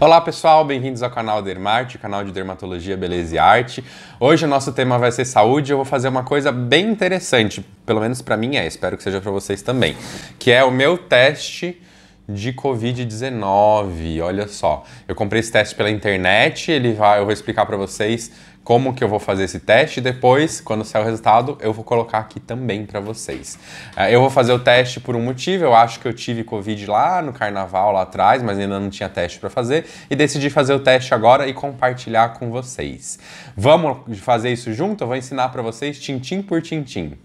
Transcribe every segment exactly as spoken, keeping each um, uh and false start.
Olá pessoal, bem-vindos ao canal Dermarte, canal de Dermatologia, Beleza e Arte. Hoje o nosso tema vai ser saúde e eu vou fazer uma coisa bem interessante, pelo menos pra mim é, espero que seja pra vocês também, que é o meu teste de covid dezenove. Olha só, eu comprei esse teste pela internet, ele vai, eu vou explicar pra vocês como que eu vou fazer esse teste e depois, quando sair o resultado, eu vou colocar aqui também para vocês. Eu vou fazer o teste por um motivo, eu acho que eu tive Covid lá no carnaval, lá atrás, mas ainda não tinha teste para fazer e decidi fazer o teste agora e compartilhar com vocês. Vamos fazer isso junto? Eu vou ensinar para vocês tintim por tintim.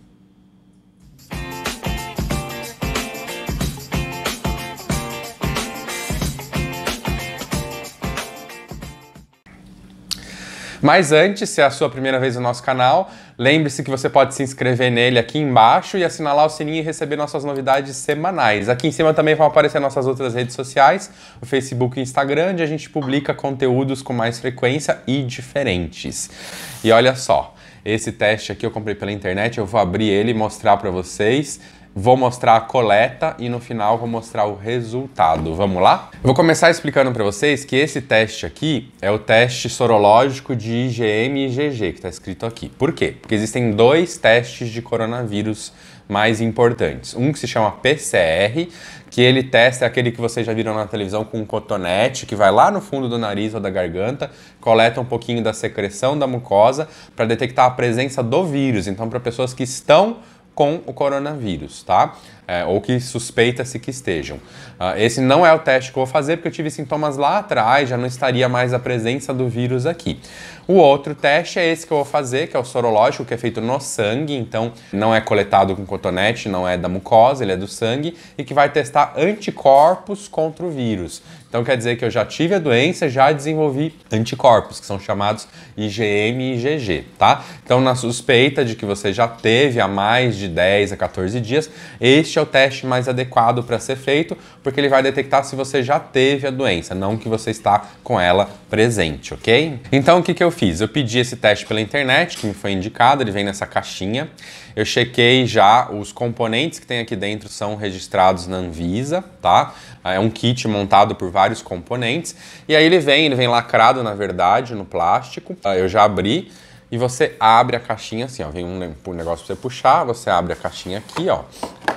Mas antes, se é a sua primeira vez no nosso canal, lembre-se que você pode se inscrever nele aqui embaixo e assinalar o sininho e receber nossas novidades semanais. Aqui em cima também vão aparecer nossas outras redes sociais, o Facebook e o Instagram, onde a gente publica conteúdos com mais frequência e diferentes. E olha só, esse teste aqui eu comprei pela internet, eu vou abrir ele e mostrar para vocês. Vou mostrar a coleta e no final vou mostrar o resultado. Vamos lá? Eu vou começar explicando para vocês que esse teste aqui é o teste sorológico de I G M e I G G, que está escrito aqui. Por quê? Porque existem dois testes de coronavírus mais importantes. Um que se chama P C R, que ele testa é aquele que vocês já viram na televisão com um cotonete, que vai lá no fundo do nariz ou da garganta, coleta um pouquinho da secreção da mucosa para detectar a presença do vírus. Então, para pessoas que estão com o coronavírus, tá? É, ou que suspeita-se que estejam. Uh, esse não é o teste que eu vou fazer porque eu tive sintomas lá atrás, já não estaria mais a presença do vírus aqui. O outro teste é esse que eu vou fazer, que é o sorológico, que é feito no sangue, então não é coletado com cotonete, não é da mucosa, ele é do sangue, e que vai testar anticorpos contra o vírus. Então quer dizer que eu já tive a doença, já desenvolvi anticorpos, que são chamados I G M e I G G, tá? Então na suspeita de que você já teve há mais de dez a quatorze dias, este é o teste mais adequado para ser feito, porque ele vai detectar se você já teve a doença, não que você está com ela presente, ok? Então o que que eu fiz? Eu pedi esse teste pela internet, que me foi indicado, ele vem nessa caixinha. Eu chequei já, os componentes que tem aqui dentro são registrados na Anvisa, tá? É um kit montado por vários componentes. E aí ele vem, ele vem lacrado, na verdade, no plástico. Eu já abri e você abre a caixinha assim, ó. Vem um negócio pra você puxar, você abre a caixinha aqui, ó.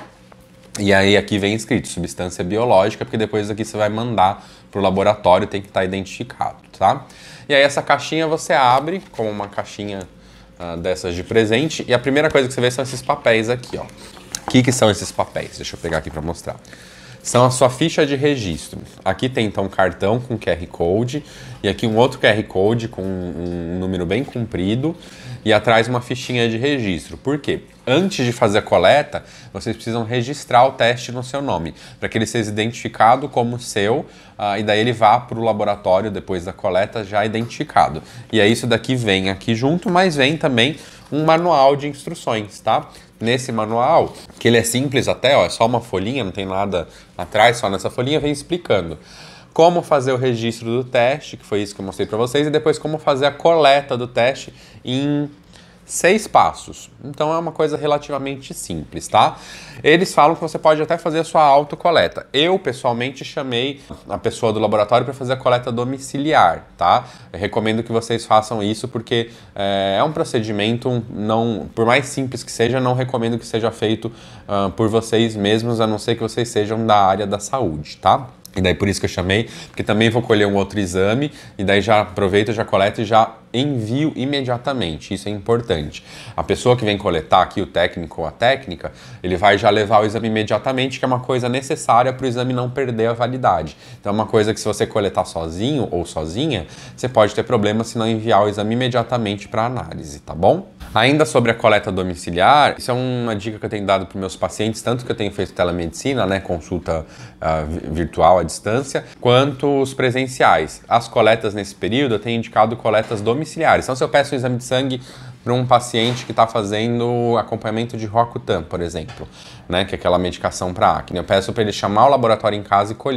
E aí aqui vem escrito substância biológica, porque depois aqui você vai mandar pro laboratório, tem que estar identificado, tá? E aí essa caixinha você abre como uma caixinha uh, dessas de presente, e a primeira coisa que você vê são esses papéis aqui, ó. O que que são esses papéis? Deixa eu pegar aqui para mostrar. São a sua ficha de registro. Aqui tem então um cartão com Q R Code e aqui um outro Q R Code com um número bem comprido e atrás uma fichinha de registro. Por quê? Antes de fazer a coleta, vocês precisam registrar o teste no seu nome, para que ele seja identificado como seu uh, e daí ele vá para o laboratório depois da coleta já identificado. E aí isso daqui vem aqui junto, mas vem também um manual de instruções, tá? Nesse manual, que ele é simples até, ó, é só uma folhinha, não tem nada atrás, só nessa folhinha vem explicando como fazer o registro do teste, que foi isso que eu mostrei para vocês, e depois como fazer a coleta do teste em seis passos. Então é uma coisa relativamente simples, tá? Eles falam que você pode até fazer a sua autocoleta. Eu, pessoalmente, chamei a pessoa do laboratório para fazer a coleta domiciliar, tá? Eu recomendo que vocês façam isso porque é, é um procedimento, não, por mais simples que seja, não recomendo que seja feito uh, por vocês mesmos, a não ser que vocês sejam da área da saúde, tá? E daí por isso que eu chamei, porque também vou colher um outro exame, e daí já aproveito, já coleto e já envio imediatamente, isso é importante. A pessoa que vem coletar aqui, o técnico ou a técnica, ele vai já levar o exame imediatamente, que é uma coisa necessária para o exame não perder a validade. Então é uma coisa que se você coletar sozinho ou sozinha, você pode ter problema se não enviar o exame imediatamente para análise, tá bom? Ainda sobre a coleta domiciliar, isso é uma dica que eu tenho dado para meus pacientes, tanto que eu tenho feito telemedicina, né, consulta uh, virtual à distância, quanto os presenciais. As coletas nesse período eu tenho indicado coletas domiciliares. Então se eu peço um exame de sangue para um paciente que está fazendo acompanhamento de Roacutan, por exemplo, né, que é aquela medicação para acne, eu peço para ele chamar o laboratório em casa e colher.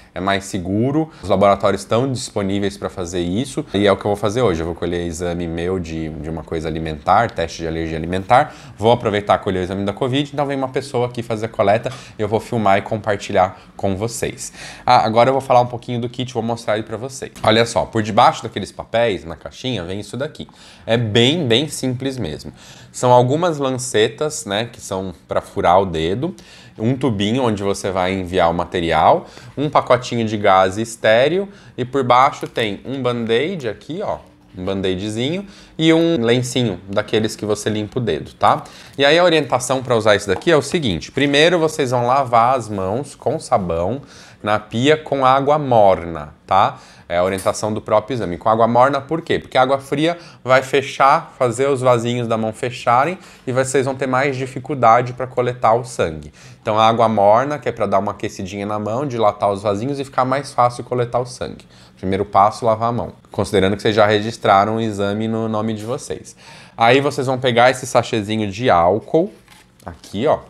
é mais seguro. Os laboratórios estão disponíveis para fazer isso e é o que eu vou fazer hoje. Eu vou colher exame meu de, de uma coisa alimentar, teste de alergia alimentar. Vou aproveitar e colher o exame da Covid, então vem uma pessoa aqui fazer a coleta e eu vou filmar e compartilhar com vocês. Ah, agora eu vou falar um pouquinho do kit, vou mostrar ele para vocês. Olha só, por debaixo daqueles papéis, na caixinha, vem isso daqui. É bem, bem simples mesmo. São algumas lancetas, né, que são para furar o dedo, um tubinho onde você vai enviar o material, um pacotinho de gás estéreo e por baixo tem um band-aid aqui, ó, um band-aidzinho e um lencinho daqueles que você limpa o dedo, tá? E aí a orientação para usar isso daqui é o seguinte: primeiro vocês vão lavar as mãos com sabão na pia com água morna, tá? É a orientação do próprio exame. Com água morna, por quê? Porque a água fria vai fechar, fazer os vasinhos da mão fecharem e vocês vão ter mais dificuldade para coletar o sangue. Então a água morna, que é para dar uma aquecidinha na mão, dilatar os vasinhos e ficar mais fácil coletar o sangue. Primeiro passo, lavar a mão. Considerando que vocês já registraram o exame no nome de vocês. Aí vocês vão pegar esse sachêzinho de álcool, aqui ó,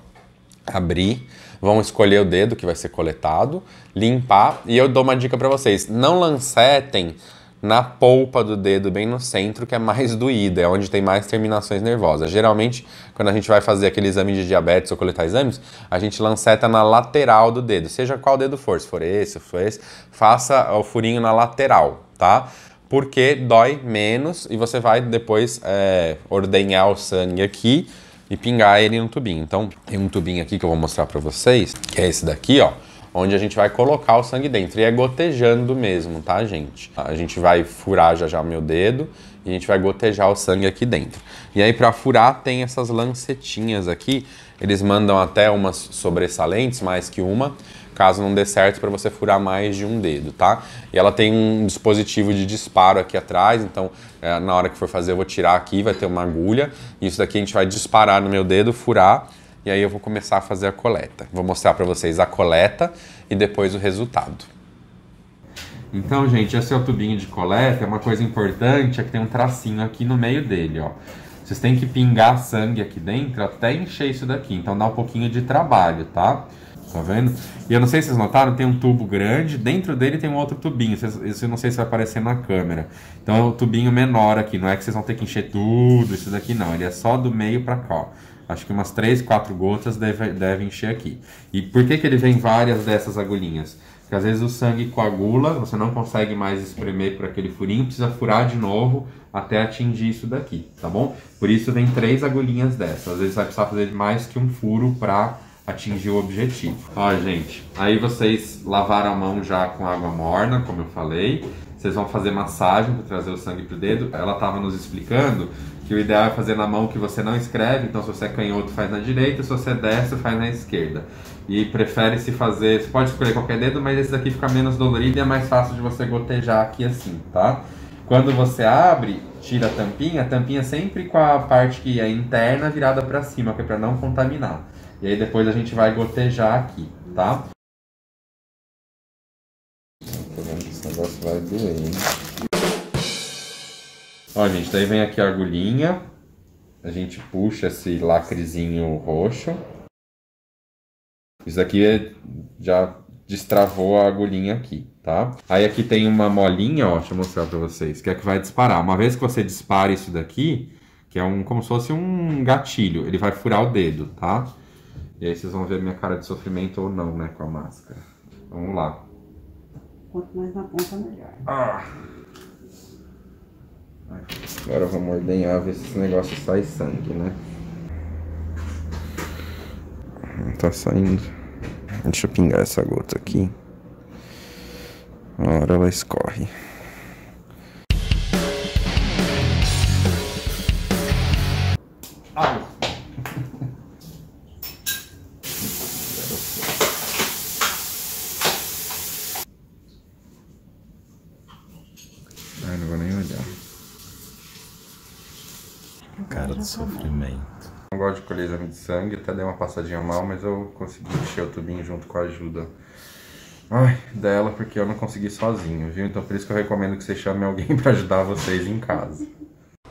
abrir. Vão escolher o dedo que vai ser coletado, limpar, e eu dou uma dica para vocês: não lancetem na polpa do dedo, bem no centro, que é mais doída, é onde tem mais terminações nervosas. Geralmente, quando a gente vai fazer aquele exame de diabetes ou coletar exames, a gente lanceta na lateral do dedo, seja qual dedo for, se for esse, se for esse, faça o furinho na lateral, tá? Porque dói menos e você vai depois é, ordenhar o sangue aqui e pingar ele no tubinho. Então, tem um tubinho aqui que eu vou mostrar pra vocês, que é esse daqui, ó, onde a gente vai colocar o sangue dentro. E é gotejando mesmo, tá, gente? A gente vai furar já já o meu dedo e a gente vai gotejar o sangue aqui dentro. E aí, pra furar, tem essas lancetinhas aqui. Eles mandam até umas sobressalentes, mais que uma, caso não dê certo, para você furar mais de um dedo, tá? E ela tem um dispositivo de disparo aqui atrás, então é, na hora que for fazer eu vou tirar aqui, vai ter uma agulha, e isso daqui a gente vai disparar no meu dedo, furar, e aí eu vou começar a fazer a coleta. Vou mostrar para vocês a coleta e depois o resultado. Então, gente, esse é o tubinho de coleta. É uma coisa importante, é que tem um tracinho aqui no meio dele, ó. Vocês têm que pingar sangue aqui dentro até encher isso daqui, então dá um pouquinho de trabalho, tá? Tá vendo? E eu não sei se vocês notaram, tem um tubo grande, dentro dele tem um outro tubinho, isso eu não sei se vai aparecer na câmera. Então é um tubinho menor aqui, não é que vocês vão ter que encher tudo isso daqui não, ele é só do meio pra cá, ó. Acho que umas três, quatro gotas deve, deve encher aqui. E por que que ele vem várias dessas agulhinhas? Porque às vezes o sangue coagula, você não consegue mais espremer por aquele furinho, precisa furar de novo até atingir isso daqui, tá bom? Por isso vem três agulhinhas dessas, às vezes vai precisar fazer mais que um furo pra atingir o objetivo. Ó, gente, aí vocês lavaram a mão já com água morna, como eu falei. Vocês vão fazer massagem para trazer o sangue pro dedo. Ela estava nos explicando que o ideal é fazer na mão que você não escreve. Então, se você é canhoto, faz na direita. Se você é destro, faz na esquerda. E prefere-se fazer... Você pode escolher qualquer dedo, mas esse daqui fica menos dolorido e é mais fácil de você gotejar aqui assim, tá? Quando você abre, tira a tampinha. A tampinha sempre com a parte que é interna virada para cima, que é para não contaminar. E aí depois a gente vai gotejar aqui, tá? Tô vendo que esse negócio vai doer, hein? Ó, gente, daí vem aqui a agulhinha. A gente puxa esse lacrezinho roxo. Isso aqui é, já destravou a agulhinha aqui, tá? Aí aqui tem uma molinha, ó, deixa eu mostrar pra vocês, que é que vai disparar. Uma vez que você dispara isso daqui, que é um, como se fosse um gatilho, ele vai furar o dedo, tá? E aí vocês vão ver minha cara de sofrimento ou não, né, com a máscara. Vamos lá. Quanto mais na ponta, melhor. Ah. Agora vamos ordenhar, ver se esse negócio sai sangue, né? Não tá saindo. Deixa eu pingar essa gota aqui. Agora ela escorre. Ai. Ai, não vou nem olhar. Cara de sofrimento. Não gosto de colher exame de sangue, até dei uma passadinha mal, mas eu consegui encher o tubinho junto com a ajuda ai, dela, porque eu não consegui sozinho, viu? Então por isso que eu recomendo que você chame alguém pra ajudar vocês em casa.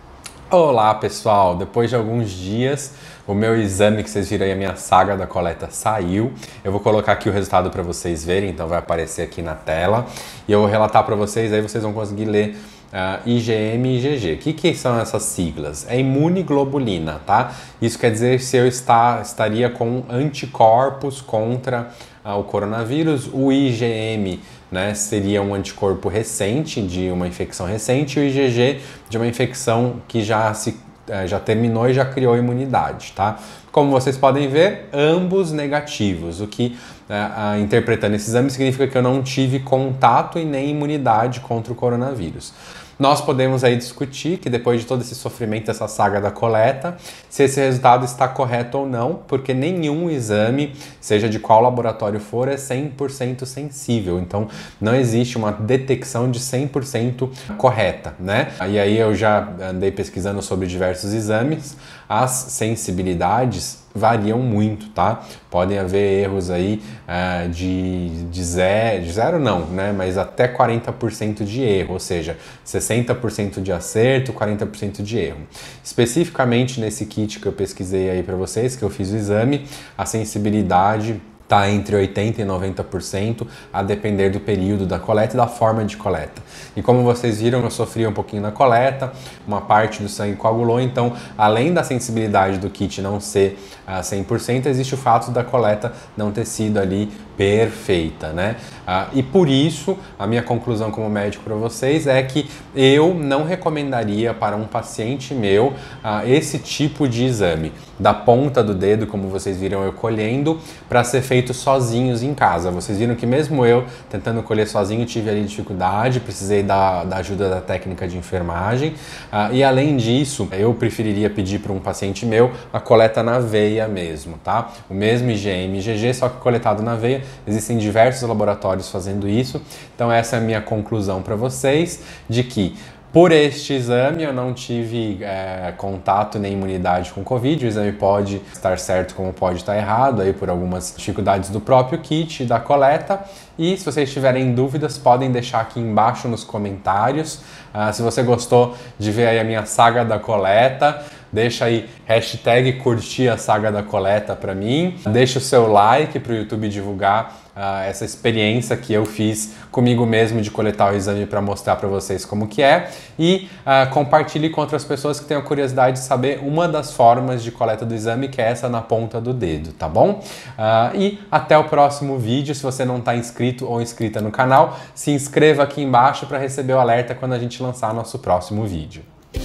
Olá pessoal, depois de alguns dias o meu exame que vocês viram aí, a minha saga da coleta saiu. Eu vou colocar aqui o resultado para vocês verem, então vai aparecer aqui na tela. E eu vou relatar para vocês, aí vocês vão conseguir ler uh, I G M e I G G. O que, que são essas siglas? É imunoglobulina, tá? Isso quer dizer se eu está, estaria com anticorpos contra uh, o coronavírus. O I G M, né, seria um anticorpo recente de uma infecção recente, e o I G G de uma infecção que já se já terminou e já criou imunidade, tá? Como vocês podem ver, ambos negativos, o que, uh, interpretando esse exame, significa que eu não tive contato e nem imunidade contra o coronavírus. Nós podemos aí discutir que depois de todo esse sofrimento, essa saga da coleta, se esse resultado está correto ou não, porque nenhum exame, seja de qual laboratório for, é cem por cento sensível. Então, não existe uma detecção de cem por cento correta, né? E aí eu já andei pesquisando sobre diversos exames, as sensibilidades variam muito, tá? Podem haver erros aí uh, de, de, zero, de zero não, né? Mas até quarenta por cento de erro, ou seja, sessenta por cento de acerto, quarenta por cento de erro. Especificamente nesse kit que eu pesquisei aí para vocês, que eu fiz o exame, a sensibilidade está entre oitenta por cento e noventa por cento, a depender do período da coleta e da forma de coleta. E como vocês viram, eu sofri um pouquinho na coleta, uma parte do sangue coagulou, então, além da sensibilidade do kit não ser uh, cem por cento, existe o fato da coleta não ter sido ali perfeita, né? Uh, e por isso, a minha conclusão como médico para vocês é que eu não recomendaria para um paciente meu uh, esse tipo de exame, da ponta do dedo, como vocês viram eu colhendo, para ser feito sozinhos em casa. Vocês viram que mesmo eu tentando colher sozinho tive ali dificuldade, precisei da, da ajuda da técnica de enfermagem, uh, e além disso, eu preferiria pedir para um paciente meu a coleta na veia mesmo, tá? O mesmo I G M e I G G, só que coletado na veia. Existem diversos laboratórios fazendo isso, então essa é a minha conclusão para vocês, de que por este exame eu não tive é, contato nem imunidade com Covid. O exame pode estar certo como pode estar errado, aí por algumas dificuldades do próprio kit e da coleta. E se vocês tiverem dúvidas, podem deixar aqui embaixo nos comentários. Uh, se você gostou de ver aí a minha saga da coleta, deixa aí hashtag curtir a saga da coleta para mim. Deixa o seu like para o YouTube divulgar uh, essa experiência que eu fiz comigo mesmo de coletar o exame para mostrar para vocês como que é. E uh, compartilhe com outras pessoas que tenham curiosidade de saber uma das formas de coleta do exame, que é essa na ponta do dedo, tá bom? Uh, e até o próximo vídeo. Se você não está inscrito ou inscrita no canal, se inscreva aqui embaixo para receber o alerta quando a gente lançar nosso próximo vídeo.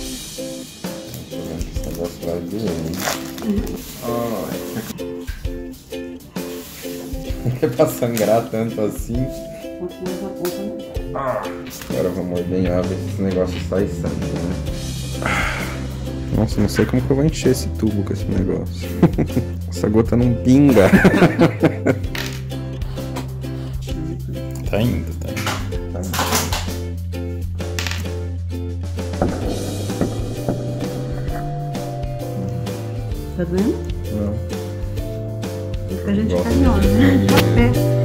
Vai doer. Quer pra sangrar tanto assim? Ah, agora eu vou morder em água, esse negócio sai sangue, né? Nossa, não sei como que eu vou encher esse tubo com esse negócio. Essa gota não pinga. Tá indo, tá indo. Tá indo. Tá doendo? Não. Porque a gente carinhosa, né? Café.